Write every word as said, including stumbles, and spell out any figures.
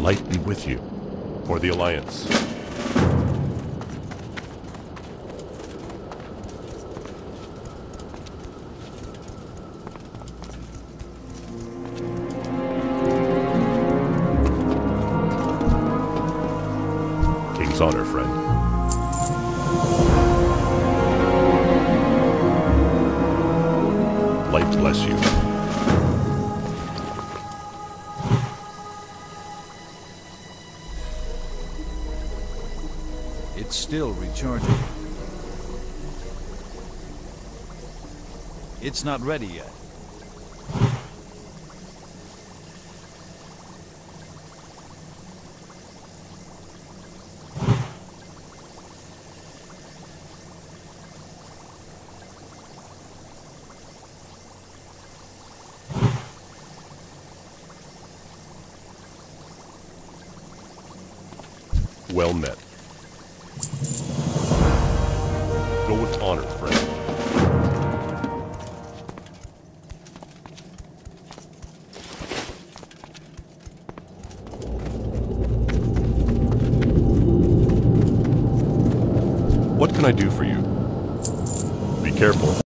Light be with you. For the Alliance. King's honor, friend. Light bless you. It's still recharging. It's not ready yet. Well met. Go with honor, friend. What can I do for you? Be careful.